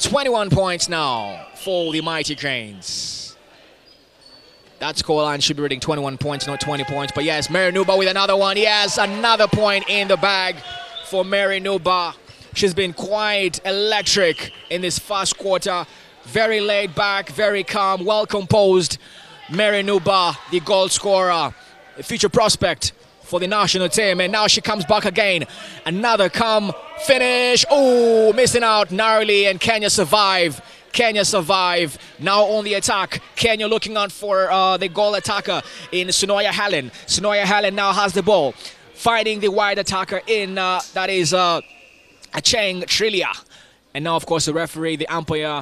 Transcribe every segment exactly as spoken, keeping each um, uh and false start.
twenty-one points now for the Mighty Cranes. That scoreline should be reading twenty-one points, not twenty points. But yes, Mary Nuba with another one. Yes, another point in the bag for Mary Nuba. She's been quite electric in this first quarter. Very laid back, very calm, well composed. Mary Nuba, the goal scorer, a future prospect for the national team. And now she comes back again. Another calm finish. Oh, missing out narrowly, and Kenya survive. Kenya survive. Now on the attack. Kenya looking out for uh, the goal attacker in Sonoya Helen. Sonoya Helen now has the ball, finding the wide attacker in, uh, that is uh, Acheng Trilia. And now, of course, the referee, the umpire,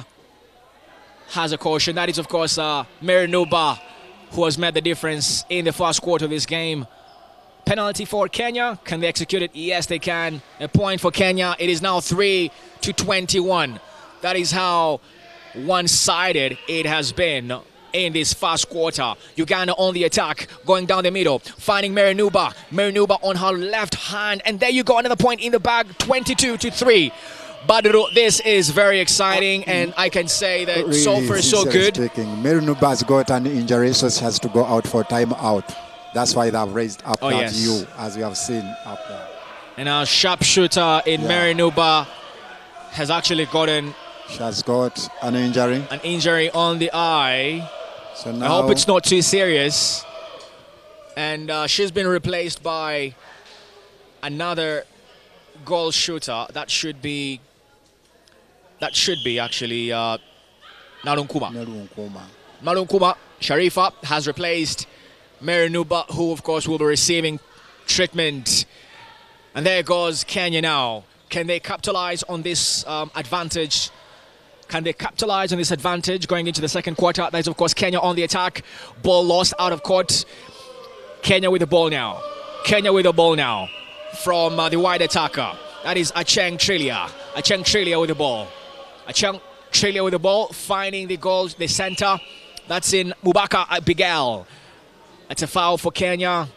has a caution. That is, of course, uh, Mary Nuba, who has made the difference in the first quarter of this game. Penalty for Kenya. Can they execute it? Yes, they can. A point for Kenya. It is now three to twenty-one. That is how one-sided it has been in this first quarter. Uganda on the attack, going down the middle, finding Mary Nuba. Mary Nuba on her left hand, and there you go, another point in the bag, twenty-two to three. But this is very exciting, and I can say that really, so far so good. Speaking, Mary Nuba has got an injury, so she has to go out for timeout. That's why they have raised up oh, that yes. U, as we have seen up there. And our sharpshooter in yeah. Mary Nuba has actually gotten... She has got an injury. An injury on the eye. So now, I hope it's not too serious. And uh, she's been replaced by another goal shooter. That should be... That should be actually uh, Narunkuma. Narunkuma. Narunkuma Sharifa has replaced Mary Nuba, who of course will be receiving treatment. And there goes Kenya now. Can they capitalize on this um, advantage? Can they capitalize on this advantage going into the second quarter? That is, of course, Kenya on the attack. Ball lost out of court. Kenya with the ball now. Kenya with the ball now from uh, the wide attacker. That is Acheng Trilia. Acheng Trilia with the ball. Acheng Trilia with the ball, finding the goal, the center. That's in Mubaka Abigail. That's a foul for Kenya.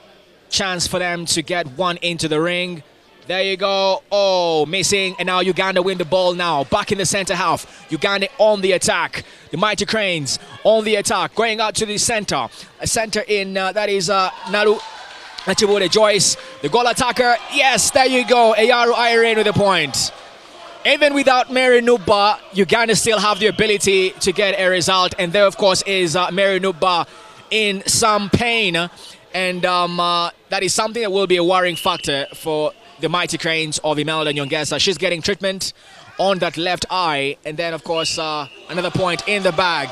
Chance for them to get one into the ring. There you go. Oh, missing. And now Uganda win the ball now. Back in the center half. Uganda on the attack. The Mighty Cranes on the attack. Going out to the center. A center in, uh, that is uh, Naru Achibode Joyce. The goal attacker. Yes, there you go. Ayaru Irene with the point. Even without Mary Nuba, Uganda still have the ability to get a result. And there, of course, is uh, Mary Nuba in some pain. And um, uh, that is something that will be a worrying factor for the Mighty Cranes of Imelda Nyongesa. She's getting treatment on that left eye. And then, of course, uh, another point in the bag.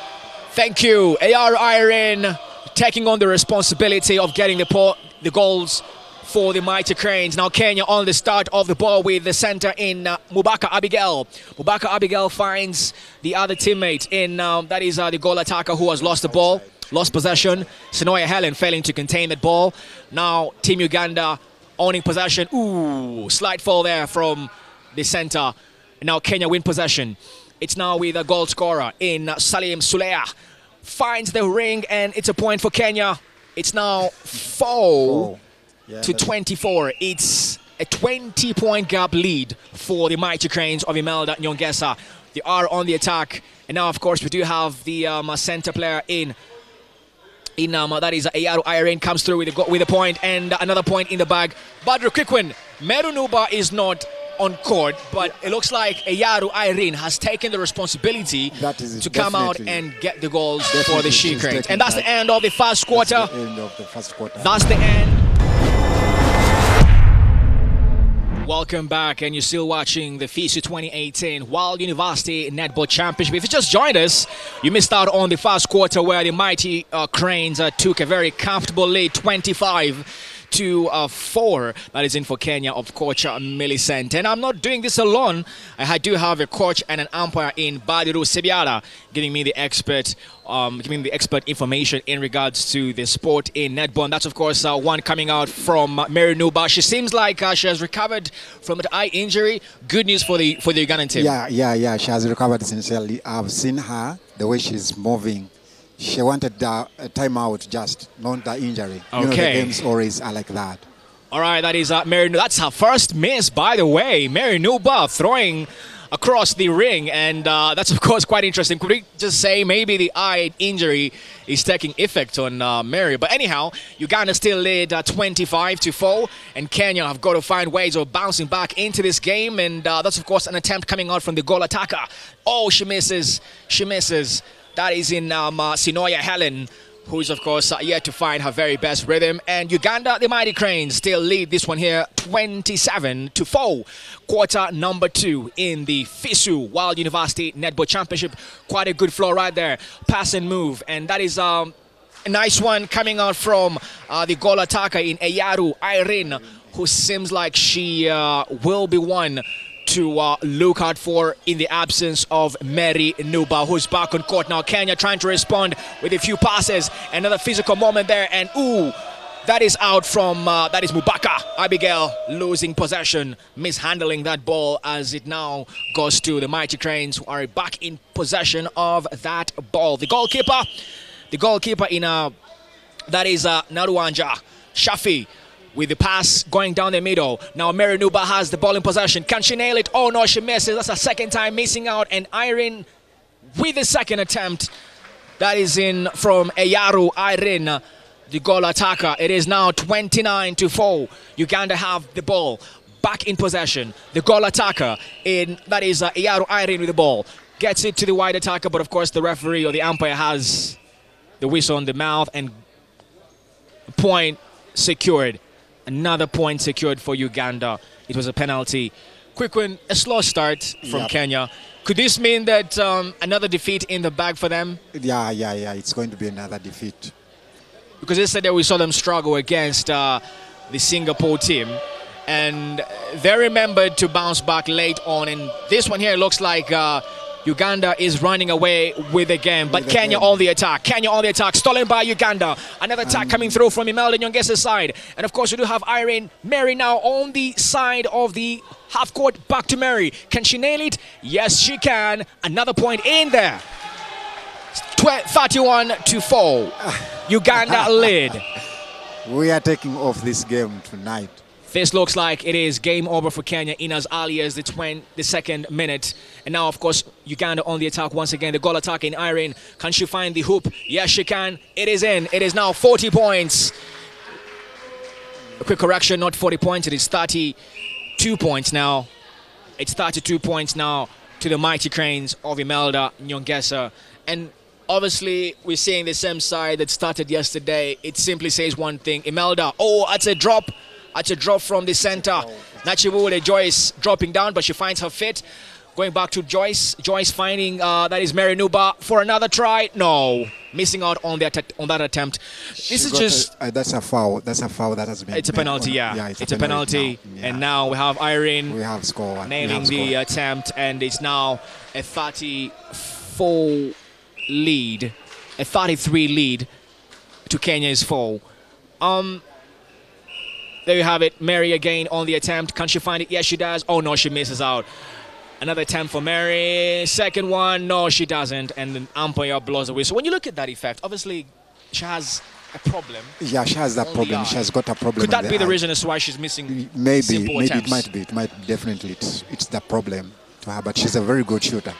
Thank you. Ayaru Irene taking on the responsibility of getting the, po the goals for the Mighty Cranes. Now Kenya on the start of the ball with the center in uh, Mubaka Abigail. Mubaka Abigail finds the other teammate in, um, that is uh, the goal attacker who has lost the ball, lost possession. Sonoya Helen failing to contain that ball. Now Team Uganda owning possession. Ooh, slight fall there from the center. Now Kenya win possession. It's now with a goal scorer in uh, Salim Suleya. Finds the ring, and it's a point for Kenya. It's now four. four. Yeah, to twenty-four. It's a twenty point gap lead for the Mighty Cranes of Imelda Nyongesa. They are on the attack, and now of course we do have the um, center player in in um, that is Ayaru Irene comes through with a, with a point, and another point in the bag. Badru Kikwin, Mary Nuba is not on court, but it looks like Ayaru Irene has taken the responsibility to come out and get the goals definitely for the She Cranes. And that's that. the end of the first quarter. That's the end of the first quarter. That's the end. Welcome back, and you're still watching the FISU twenty eighteen Wild University Netball Championship. If you just joined us, you missed out on the first quarter where the Mighty uh, Cranes uh, took a very comfortable lead, twenty-five to uh, four. That is in for Kenya of coach uh, Millicent. And I'm not doing this alone. I do have a coach and an umpire in Badiru Sibiara giving me the expert um, giving me the expert information in regards to the sport in netball. And that's of course uh, one coming out from uh, Mary Nuba. She seems like uh, she has recovered from an eye injury. Good news for the for the Ugandan team. Yeah, yeah, yeah. She has recovered sincerely. I've seen her, the way she's moving. She wanted the a timeout, just not the injury. Okay. You know, the games always are like that. All right, that is uh, Mary. That's her first miss, by the way. Mary Nuba throwing across the ring, and uh, that's of course quite interesting. Could we just say maybe the eye injury is taking effect on uh, Mary? But anyhow, Uganda still lead uh, twenty-five to four, and Kenya have got to find ways of bouncing back into this game, and uh, that's of course an attempt coming out from the goal attacker. Oh, she misses, she misses. That is in um, uh, Sinoya Helen, who is of course uh, yet to find her very best rhythm. And Uganda, the Mighty Cranes, still lead this one here twenty-seven to four. Quarter number two in the FISU World University Netball Championship. Quite a good flow right there. Pass and move. And that is um, a nice one coming out from uh, the goal attacker in Eyaru, Irene, who seems like she uh, will be one to uh, look out for in the absence of Mary Nuba, who's back on court now. Kenya trying to respond with a few passes. Another physical moment there, and ooh, that is out from, uh, that is Mubaka. Abigail losing possession, mishandling that ball as it now goes to the Mighty Cranes, who are back in possession of that ball. The goalkeeper, the goalkeeper in, uh, that is uh, Naruanja Shafi, with the pass going down the middle. Now Mary Nuba has the ball in possession. Can she nail it? Oh no, she misses. That's a second time missing out. And Irene with the second attempt. That is in from Eyaru Irene, the goal attacker. It is now twenty-nine to four. Uganda have the ball back in possession. The goal attacker in, that is uh, Eyaru Irene with the ball. Gets it to the wide attacker, but of course the referee or the umpire has the whistle on the mouth, and point secured. Another point secured for Uganda. It was a penalty. Quick one, a slow start from yep. Kenya. Could this mean that um, another defeat in the bag for them? Yeah, yeah, yeah. It's going to be another defeat. Because yesterday we saw them struggle against uh, the Singapore team, and they remembered to bounce back late on. And this one here looks like uh, Uganda is running away with the game, but Kenya on the attack. Kenya on the attack, stolen by Uganda. Another attack um, coming through from Imelda Nyongesa's side. And of course, we do have Irene Mary now on the side of the half court. Back to Mary. Can she nail it? Yes, she can. Another point in there. thirty-one to four. Uganda lead. We are taking off this game tonight. This looks like it is game over for Kenya in as early as the twenty-second minute. And now, of course, Uganda on the attack once again. The goal attack in Irene. Can she find the hoop? Yes, she can. It is in. It is now forty points. A quick correction, not forty points. It is thirty-two points now. It's thirty-two points now to the Mighty Cranes of Imelda Nyongesa. And obviously, we're seeing the same side that started yesterday. It simply says one thing. Imelda, oh, that's a drop. That's a drop from the center. Nachiwule Joyce dropping down, but she finds her fit. Going back to Joyce. Joyce finding, uh, that is Mary Nuba for another try. No. Missing out on, the on that attempt. This she is just... A, uh, that's a foul. That's a foul that has been... It's a penalty, yeah. yeah. It's, it's a penalty. penalty. Now. Yeah. And now we have Irene we have score. nailing the score. attempt. And it's now a thirty-four lead. A thirty-three lead to Kenya's four. Um... There you have it. Mary again on the attempt. Can she find it? Yes, she does. Oh, no, she misses out. Another attempt for Mary. Second one. No, she doesn't. And the umpire blows away. So when you look at that effect, obviously she has a problem. Yeah, she has that problem. She has got a problem. Could that be the eye. reason as to why she's missing Maybe. simple Maybe attempts? it might be. It might definitely. It's, it's the problem to her. But she's a very good shooter.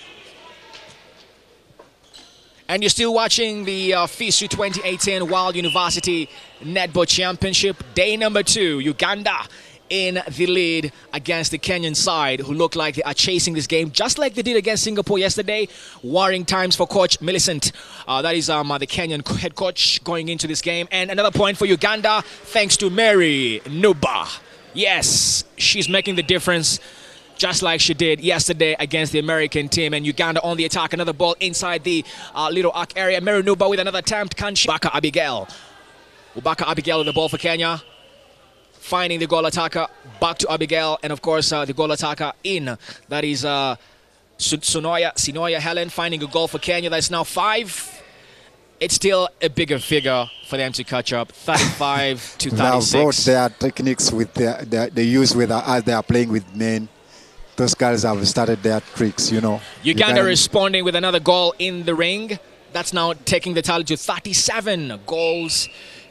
And you're still watching the uh, FISU twenty eighteen World University Netball Championship. Day number two, Uganda in the lead against the Kenyan side, who look like they are chasing this game, just like they did against Singapore yesterday. Worrying times for Coach Millicent. Uh, that is um, uh, the Kenyan head coach going into this game. And another point for Uganda, thanks to Mary Nuba. Yes, she's making the difference, just like she did yesterday against the American team. And Uganda on the attack. Another ball inside the uh, little arc area. Mary Nuba with another attempt. Can she? Ubaka Abigail. Ubaka Abigail with the ball for Kenya. Finding the goal attacker. Back to Abigail. And of course, uh, the goal attacker in. That is uh, Sinoya, Sinoya Helen finding a goal for Kenya. That's now five. It's still a bigger figure for them to catch up. thirty-five to thirty-six. They have brought their techniques with their, their, they use with uh, as they are playing with men. Those guys have started their tricks, you know. Uganda, Uganda responding with another goal in the ring. That's now taking the tally to thirty-seven goals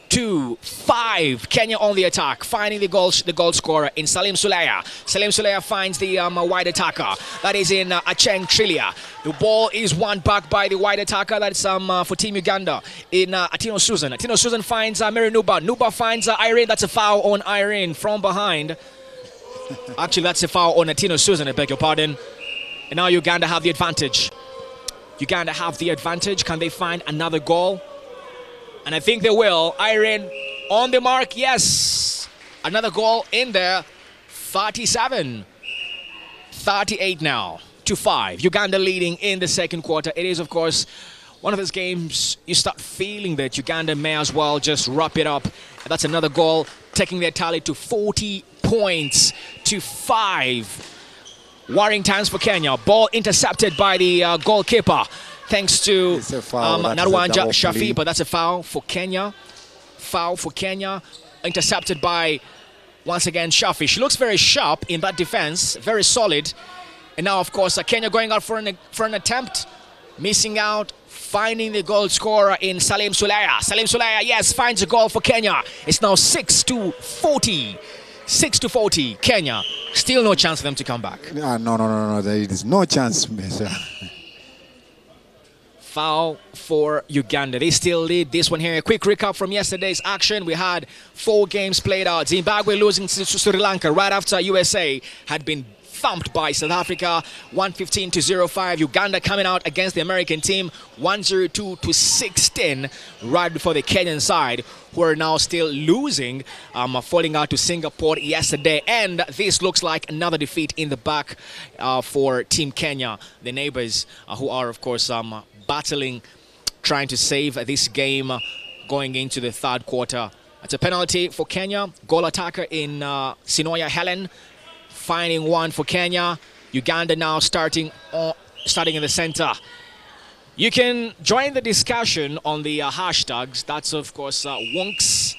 to five. Kenya on the attack, finding the goal, the goal scorer in Salim Suleya. Salim Suleya finds the um, wide attacker. That is in uh, Acheng Trilia. The ball is won back by the wide attacker. That's um, uh, for Team Uganda in uh, Atino Susan. Atino Susan finds uh, Mary Nuba. Nuba finds uh, Irene. That's a foul on Irene from behind. Actually, that's a foul on Atino Susan, I beg your pardon. And now Uganda have the advantage. Uganda have the advantage. Can they find another goal? And I think they will. Irene on the mark. Yes. Another goal in there. thirty-seven. thirty-eight now to five. Uganda leading in the second quarter. It is, of course, one of those games you start feeling that Uganda may as well just wrap it up. That's another goal, taking their tally to forty points to five. Worrying times for Kenya. Ball intercepted by the uh, goalkeeper. Thanks to um, Narwanja Shafi, but that's a foul for Kenya. Foul for Kenya. Intercepted by, once again, Shafi. She looks very sharp in that defense, very solid. And now, of course, uh, Kenya going out for an, for an attempt. Missing out, finding the goal scorer in Salim Suleya. Salim Suleya, yes, finds a goal for Kenya. It's now six to forty. six to forty, Kenya. Still no chance for them to come back. Uh, no, no, no, no. There is no chance, mister Foul for Uganda. They still lead this one here. A quick recap from yesterday's action. We had four games played out. Zimbabwe losing to Sri Lanka right after U S A had been thumped by South Africa one fifteen to zero five. Uganda coming out against the American team one oh two to sixteen right before the Kenyan side, who are now still losing, um, falling out to Singapore yesterday. And this looks like another defeat in the back uh, for Team Kenya, the neighbors, uh, who are, of course, um, battling, trying to save this game uh, going into the third quarter. It's a penalty for Kenya. Goal attacker in uh, Sinoya Helen, finding one for Kenya. Uganda now starting uh, starting in the center. You can join the discussion on the uh, hashtags. That's, of course, uh, Wonks,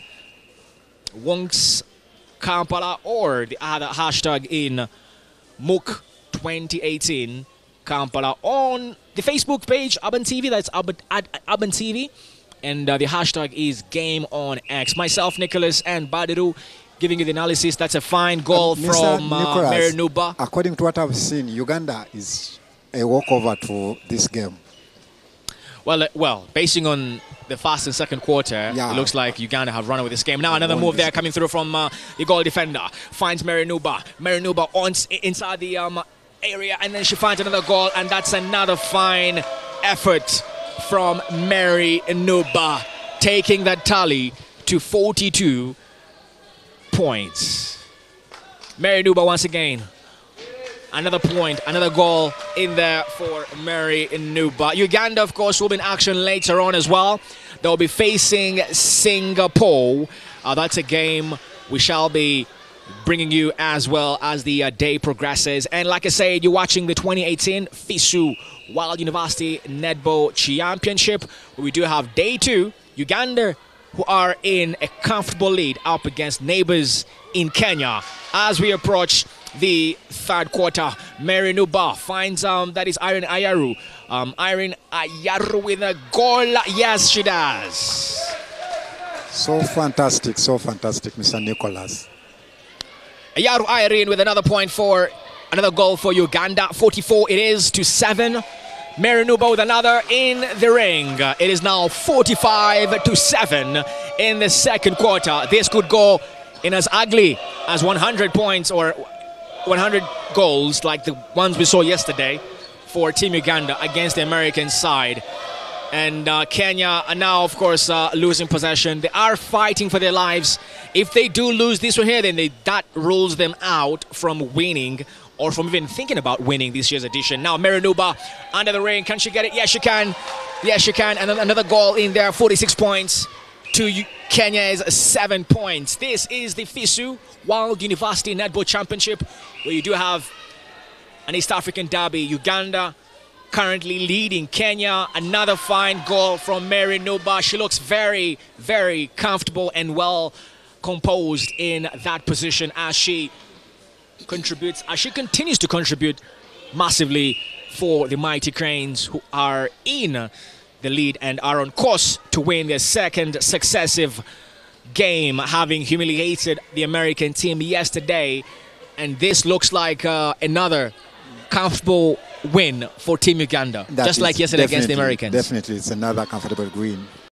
Wonks Kampala, or the other hashtag in M O O C twenty eighteen Kampala on the Facebook page, Urban T V. That's Urban, at Urban T V. And uh, the hashtag is Game on X. Myself, Nicholas, and Badiru giving you the analysis. That's a fine goal uh, from uh, Mary Nuba. According to what I've seen, Uganda is a walkover to this game. Well, uh, well, basing on the first and second quarter, yeah, it looks like Uganda have run away with this game. Now another move there coming through from uh, the goal defender. Finds Mary Nuba. Mary Nuba on, inside the um, area, and then she finds another goal, and that's another fine effort from Mary Nuba, taking that tally to forty-two points. Mary Nuba once again. Another point, another goal in there for Mary Nuba. Uganda, of course, will be in action later on as well. They'll be facing Singapore. Uh, that's a game we shall be bringing you as well as the uh, day progresses. And like I said, you're watching the twenty eighteen FISU Wild University Netball Championship. We do have day two. Uganda, who are in a comfortable lead up against neighbors in Kenya. As we approach the third quarter, Mary Nuba finds, um, that is Irene Ayaru. Um, Irene Ayaru with a goal. Yes, she does. So fantastic, so fantastic, Mister Nicholas. Ayaru Irene with another point for another goal for Uganda. forty-four it is to seven. Mary Nuba with another in the ring. It is now forty-five to seven in the second quarter. This could go in as ugly as one hundred points or one hundred goals like the ones we saw yesterday for Team Uganda against the American side. And uh, Kenya are now, of course, uh, losing possession. They are fighting for their lives. If they do lose this one here, then they, that rules them out from winning or from even thinking about winning this year's edition. Now, Mary Nuba under the ring. Can she get it? Yes, she can. Yes, she can. And another goal in there. forty-six points to Kenya's seven points. This is the FISU Wild University Netball Championship, where you do have an East African derby. Uganda currently leading Kenya. Another fine goal from Mary Nuba. She looks very, very comfortable and well composed in that position as she contributes, as she continues to contribute massively for the Mighty Cranes, who are in the lead and are on course to win their second successive game, having humiliated the American team yesterday. And this looks like uh, another comfortable win for Team Uganda, That just is like yesterday against the definitely- Americans. Definitely, it's another comfortable win.